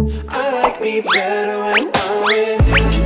I like me better when I'm with you.